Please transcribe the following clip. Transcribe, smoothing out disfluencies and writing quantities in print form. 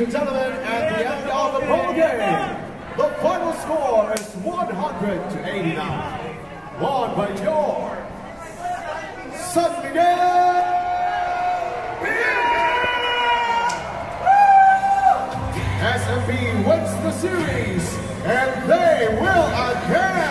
and gentlemen, at the end of the ball game, the final score is 100-89. Won by your San Miguel. SMB wins the series, and they will again